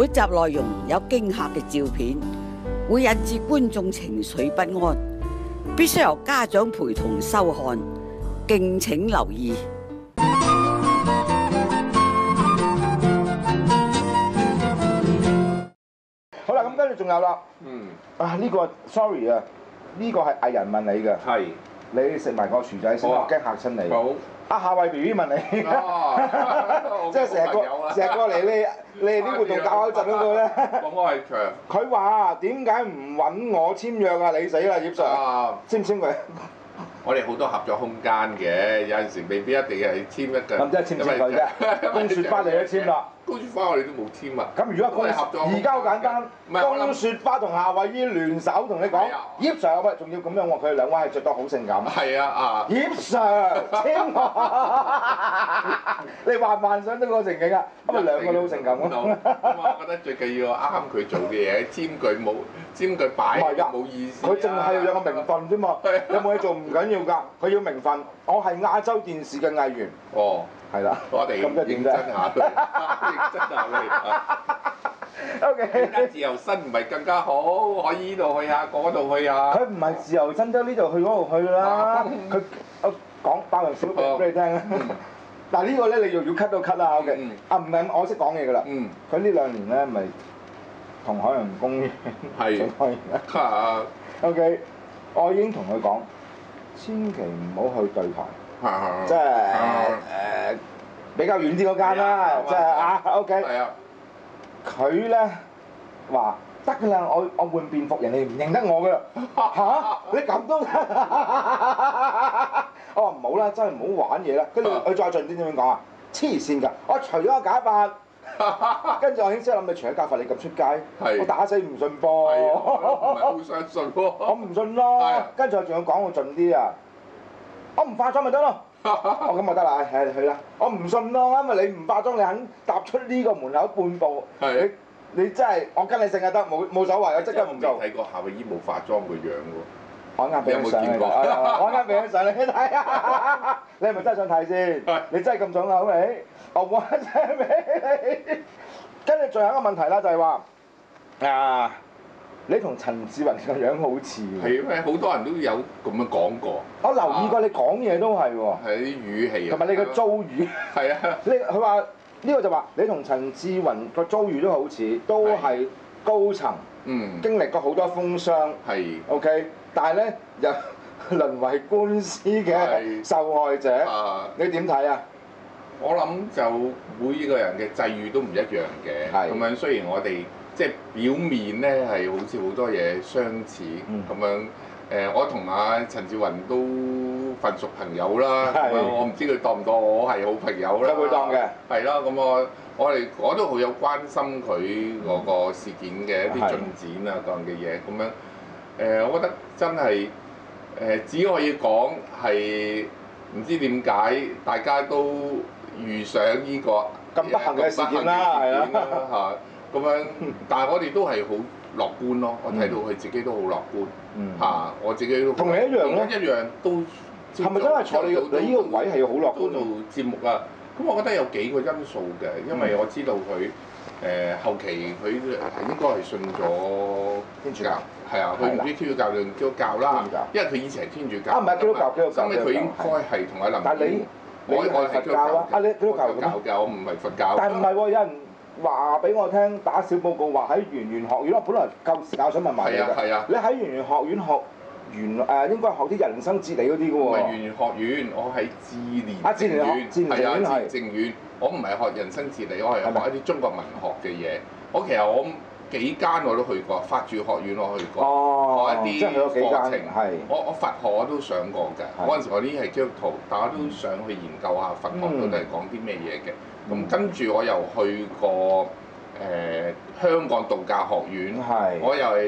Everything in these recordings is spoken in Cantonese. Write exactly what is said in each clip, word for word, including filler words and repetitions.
本集內容有驚嚇嘅照片，會引致觀眾情緒不安，必須由家長陪同收看，敬請留意。 好啦，咁跟住仲有啦。 嗯。 啊，呢個 sorry 啊，呢個係藝人問你嘅。 係。 你食埋個薯仔先，我驚嚇親你。 好。 阿夏慧 B B 問你。哦。即係成日過成日過嚟你你哋啲活動搞口震嗰個咧。 講我係長。 佢話點解唔揾我簽約啊？你死啦，葉 Sir。 啊。 簽唔簽佢？ 我哋好多合作空間嘅，有陣時未必一定係簽一個。 咁即係簽唔簽佢啫？公雪花你都簽啦。 公雪花我哋都冇簽啊。 咁如果公合作， 而家好簡單。公雪花同夏慧姨聯手同你講，葉 Sir 喂，仲要咁樣喎，佢哋兩位係着得好性感。 係啊啊！ 葉 Sir 簽我，你幻唔幻想到個情景啊？咁咪兩個都好性感咯。 咁我覺得最緊要啱佢做嘅嘢，簽佢冇簽佢擺冇意思。 佢淨係有個名分啫嘛，有冇嘢做唔緊要㗎，佢要名分。我係亞洲電視嘅藝員。 哦， 係啦。 我哋認真下佢，認真下佢。 O K。 而家自由身唔係更加好，可以呢度去下，嗰度去下。 佢唔係自由身，得呢度去嗰度去啦。佢我講爆人小秘俾你聽啊！嗱呢個咧你又要 cut 都 cut 啦 O K。啊唔係，我識講嘢㗎啦。嗯。佢呢兩年咧咪同海洋公園做開嘢啦。O K。我已經同佢講，千祈唔好去對台，即係誒比較遠啲嗰間啦，即係啊 O K。係啊。佢咧話得㗎啦，我我換便服，人哋唔認得我㗎啦。嚇！你咁都？我話唔好啦，真係唔好玩嘢啦。跟住佢再盡啲點樣講啊？黐線㗎！我除咗個假髮，跟住我已經識諗你除咗假髮你咁出街，我打死唔信噃。 唔係好相信喎。 我唔信咯。跟住我仲要講我盡啲啊！我唔化妝咪得咯。我咁就得啦，係去啦。我唔信咯，因為你唔化妝，你肯踏出呢個門口半步，你你真係我跟你姓就得，冇冇所謂，我即刻唔做。 我未睇過夏慧姨冇化妝個樣喎。 我啱俾張相你，我啱俾張相你睇啊！你係咪真係想睇先？你真係咁重口味？我我真係俾你。跟住最後一個問題啦，就係話啊，你同陳志雲個樣好似喎。 係咩？好多人都有咁樣講過。 我留意過你講嘢都係喎。 係啲語氣啊。 同埋你個遭遇。係啊。你佢話呢個就話你同陳志雲個遭遇都好似，都係高層。嗯。經歷過好多風霜。係。O K。但係咧又淪為官司嘅受害者，啊、你點睇啊？ 我諗就每個人嘅際遇都唔一樣嘅，咁樣雖然我哋即係表面咧係好似好多嘢相似，咁、嗯、樣誒、呃，我同阿陳志雲都份熟朋友啦，咁樣我唔知佢當唔當我係好朋友啦。 都會當嘅。係啦，咁我我哋我都好有關心佢嗰個事件嘅一啲進展啊，各樣嘅嘢咁樣。誒、呃，我覺得真係誒、呃，只可以講係唔知點解大家都遇上呢、這個咁不幸嘅事件啦，係啦嚇，咁樣，但係我哋都係好樂觀咯。我睇到佢自己都好樂觀，嚇、嗯啊，我自己都同你一樣咯， 一樣都係咪真係坐你你呢個位係要好樂觀做節目啊？咁我覺得有幾個因素嘅，因為我知道佢。誒、呃、後期佢應該係信咗天主教， 係啊，佢唔知天主教定基督教啦，因為佢以前係天主教。 啊，唔係基督教，基督教。 咁佢應該係同阿林。 但係你我我係佛教啊！ 啊，你基督教嘅咩？我唔係佛教。 但係唔係喎，有人話俾我聽，打小報告話喺圓玄學院，我本來夠時間想問埋你㗎。係啊係啊。你喺圓玄學院學圓誒，應該學啲人生哲理嗰啲㗎喎。 唔係圓玄學院，我係智聯。 啊，智聯學，智聯學院係。 正院。我唔係學人生哲理，我係學一啲中國文學嘅嘢。我其實我幾間我都去過，法住學院我去過， 哦、 學一啲課程。 係。我我佛學我都上過㗎。嗰陣時我啲係基督徒，大家都想去研究下佛學到底係講啲咩嘢嘅。咁、嗯、跟住我又去過誒、呃、香港道教學院，我又係讀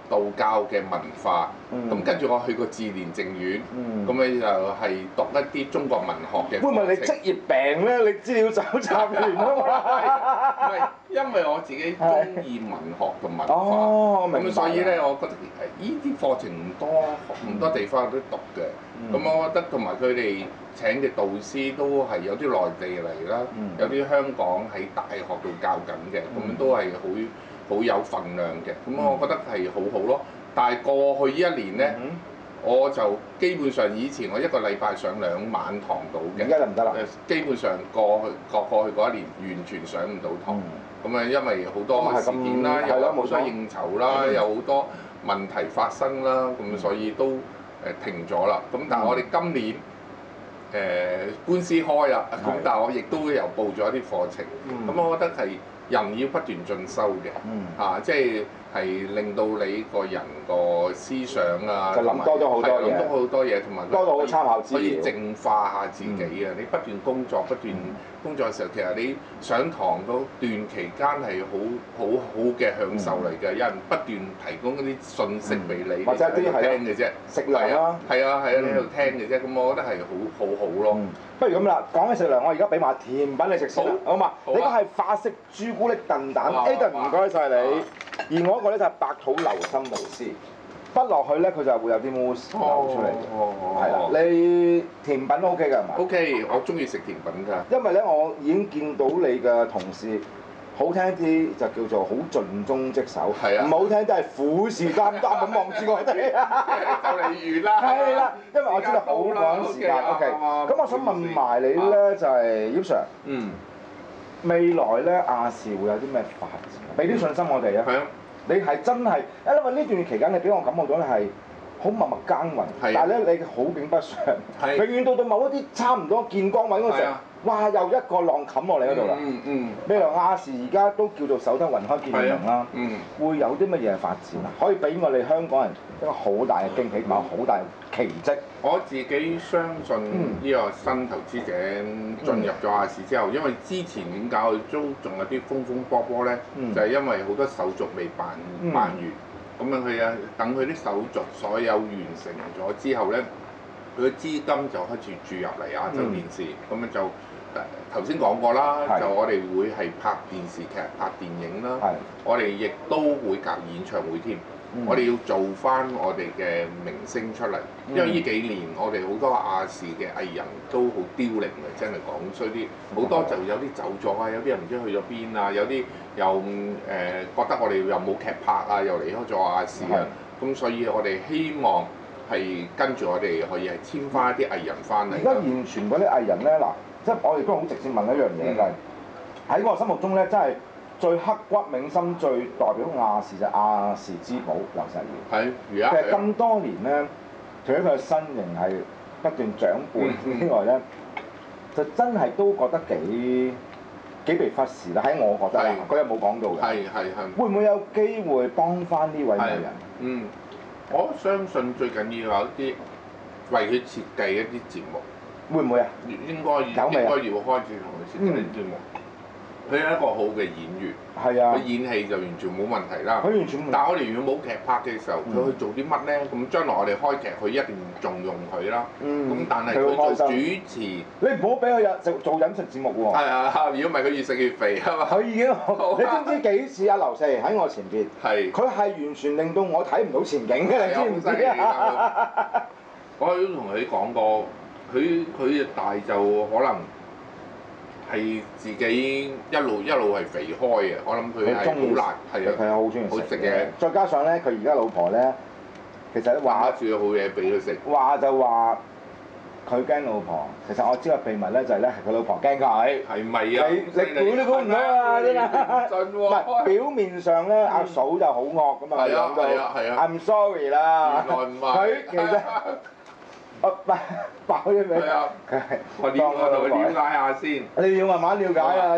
道教嘅文化，咁跟住我去過自蓮淨院，咁咧就係讀一啲中國文學嘅。 會唔會你職業病咧？你資料搜集完啊嘛？ 唔係，因為我自己中意文學同文化， 哦，明白。 咁所以咧，我覺得呢啲課程唔多，唔多地方有得讀嘅。咁我覺得同埋佢哋請嘅導師都係有啲內地嚟啦，有啲香港喺大學度教緊嘅，咁都係好好有份量嘅。咁我覺得係好好咯。但係過去呢一年咧，我就基本上以前我一個禮拜上兩晚堂到嘅， 而家就唔得啦。 誒，基本上過去過過去嗰一年完全上唔到堂。咁啊，因為好多事件啦，有好多應酬啦，有好多問題發生啦，咁所以都誒停咗啦。咁但係我哋今年誒官司開啦，咁但係我亦都又報咗一啲課程。咁我覺得係人要不斷進修嘅，嚇，即係係令到你個人個思想啊， 就諗多咗好多嘢， 諗多好多嘢，同埋多到參考資料， 可以淨化下自己啊！你不斷工作，不斷工作嘅時候，其實你上堂嗰段期間係好好好嘅享受嚟嘅，有人不斷提供嗰啲信息俾你， 或者啲係聽嘅啫， 食糧啦， 係啊係啊，你喺度聽嘅啫，咁我覺得係好好好咯。 不如咁啦，講起食糧，我而家俾埋甜品你食先啦，好嘛？呢個係法式朱古力燉蛋 ，Aden 唔該晒你。而我嗰個咧就係白土流心慕斯，畢落去咧佢就會有啲 mousse 流出嚟嘅，係啦。你甜品 O K 㗎係嘛 ？O K，我中意食甜品㗎。 因為咧，我已經見到你嘅同事，好聽啲就叫做好盡忠職守，唔好聽都係虎視眈眈咁望住我哋。 就嚟完啦。 係啦，因為我知道好趕時間。O K，咁我想問埋你咧，就係葉 Sir。嗯。未來咧亞視會有啲咩發展？俾啲信心我哋啊！ 係啊！ 你係真係，因為呢段期間你俾我感覺到你係好默默耕耘，但係咧你好景不常，永遠到到某一啲差唔多見光位嗰時候，哇！又一個浪冚落嚟嗰度啦。嗯嗯。未來亞視而家都叫做守得雲開見月明啦。嗯。會有啲乜嘢發展啊？可以俾我哋香港人一個好大嘅驚喜同埋好大嘅奇蹟。 我自己相信呢個新投資者進入咗亞視之後，因為之前點解佢都仲有啲風風波波咧，就係因為好多手續未辦辦完，咁樣佢啊等佢啲手續所有完成咗之後咧，佢嘅資金就開始注入嚟亞洲電視，咁樣就誒頭先講過啦，就我哋會係拍電視劇、拍電影啦，我哋亦都會搞演唱會添。我哋要做翻我哋嘅明星出嚟，因為呢幾年我哋好多亞視嘅藝人都好凋零嘅，真係講衰啲，好多就有啲走咗啊，有啲人唔知去咗邊啊，有啲又誒、呃、覺得我哋又冇劇拍啊，又離開咗亞視啊，咁所以我哋希望係跟住我哋可以係簽翻一啲藝人翻嚟。 而家現存嗰啲藝人咧，嗱，即係我哋都好直接問一樣嘢，就係喺我心目中咧，真係。最刻骨銘心、最代表亞視就係亞視之寶劉錫耀。 係，而家其實咁多年咧，除咗佢嘅身形係不斷長輩之外咧，就真係都覺得幾幾被忽視啦。喺我覺得，佢又冇講到嘅。 係係係。 會唔會有機會幫翻呢位藝人？ 嗯，我相信最緊要有一啲為佢設計一啲節目。 會唔會啊？ 應該應該要開始同佢設計啲節目。佢係一個好嘅演員，係啊，佢演戲就完全冇問題啦。 佢完全冇。 但係我哋如果冇劇拍嘅時候，佢、嗯、去做啲乜咧？咁將來我哋開劇，佢一定重用佢啦。嗯。咁但係佢做主持， 你唔好俾佢做做飲食節目喎。 係啊，如果唔係佢越食越肥啊嘛。 佢已經，你知唔知幾次啊？劉錫喺我前邊，係佢係完全令到我睇唔到前景嘅，你知唔知啊？ 我都同佢講過，佢佢大就可能。係自己一路一路係肥開嘅，我諗佢係好辣，係啊， 係啊，好中意好食嘅。 再加上咧，佢而家老婆咧，其實話煮好嘢俾佢食。 話就話佢驚老婆，其實我知個秘密咧就係咧係佢老婆驚佢。 係咪啊？ 你你估都估唔到啊！真係。 真喎。 唔係表面上咧，阿嫂就好惡咁啊， 講到。係啊係啊。 I'm sorry 啦。 原來唔係。 佢其實。我爆爆咗未？ 係啊，我了我同佢了解下先。 你要慢慢了解啊，真係。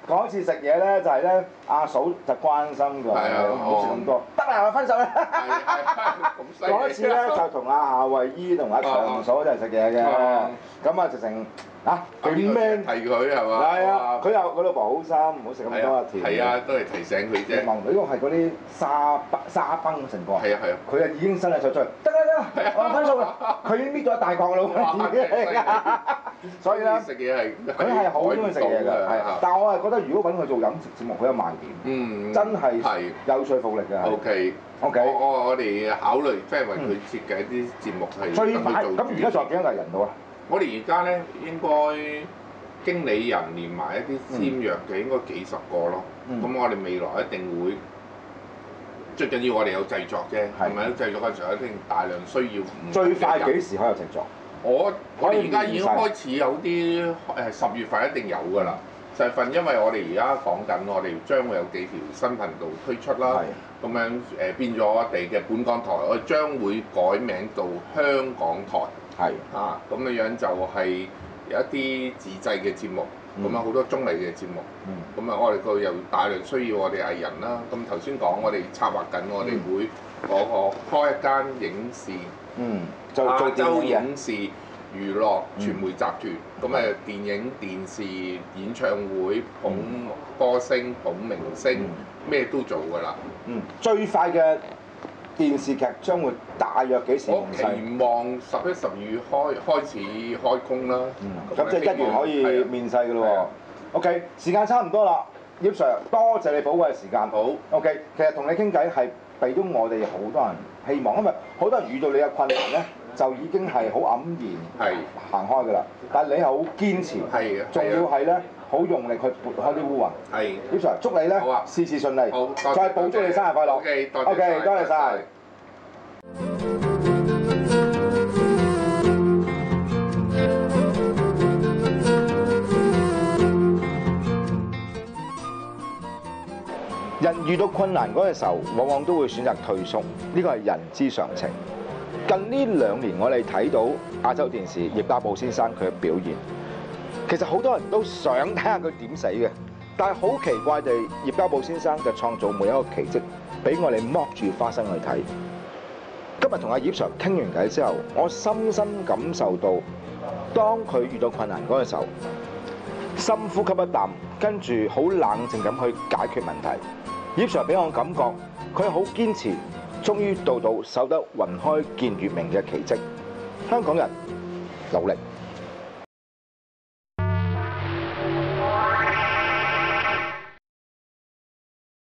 嗰次食嘢咧就係咧，阿嫂就關心佢，唔好食咁多，得啦，我分手啦。嗰次咧就同阿夏慧姨同阿長嫂一齊食嘢嘅，咁啊直情啊幾 man 提佢係嘛？ 係啊，佢又佢老婆好心，唔好食咁多啊甜。 係啊，都係提醒佢啫。 望呢個係嗰啲沙崩沙崩嘅情況。 係啊係啊， 佢啊已經伸隻手出嚟，得啦得啦，我分數啦。佢已經搣咗一大角啦，所以咧， 食嘢係佢係好中意食嘢㗎，係。但係我係覺得，如果揾佢做飲食節目，佢有賣點，嗯，真係有說服力嘅。 O K O K，我我我哋考慮即係為佢設計啲節目係最快。咁而家仲有幾多個人到啊？ 我哋而家咧應該經理人連埋一啲簽約嘅應該幾十個咯。咁我哋未來一定會。最緊要我哋有製作啫，係咪？製作嘅時候一定大量需要。 最快幾時可以有製作？ 我我哋而家已經開始有啲誒十月份一定有㗎啦。十月份因為我哋而家講緊，我哋將會有幾條新頻道推出啦。咁樣誒變咗我哋嘅本港台，我哋將會改名到香港台。係啊，咁嘅樣就係有一啲自製嘅節目。咁啊好多綜藝嘅節目，咁啊我哋個又大量需要我哋藝人啦。咁頭先講我哋策劃緊，我哋會嗰個開一間影視，嗯，亞洲影視娛樂傳媒集團。咁誒電影、電視、演唱會、捧歌星、捧明星，咩都做㗎啦。 嗯，最快嘅電視劇將會大約幾時？ 我期望十一、十二月開開始開工啦。 嗯，咁即係一月可以面世㗎咯喎。OK， 時間差唔多啦，葉 Sir， 多謝你寶貴嘅時間。 好。 OK， 其實同你傾偈係俾到我哋好多人希望，因為好多人遇到你嘅困難咧，就已經係好黯然行開㗎啦。但係你係好堅持， 係仲要係咧好用力去撥開啲烏雲。 係。 葉 Sir， 祝你咧事事順利。 好， 再補祝你生日快樂。 OK， 多謝。 OK， 多謝晒。人遇到困難嗰個時候，往往都會選擇退縮，呢個係人之常情。近呢兩年，我哋睇到亞洲電視葉家寶先生佢嘅表現，其實好多人都想睇下佢點死嘅，但係好奇怪地，葉家寶先生就創造每一個奇蹟，俾我哋剝住花生去睇。今日同阿葉 Sir 傾完偈之後，我深深感受到，當佢遇到困難嗰個時候，深呼吸一啖，跟住好冷靜咁去解決問題。葉 Sir 俾我感覺，佢好堅持，終於到到守得雲開見月明嘅奇蹟。香港人努力！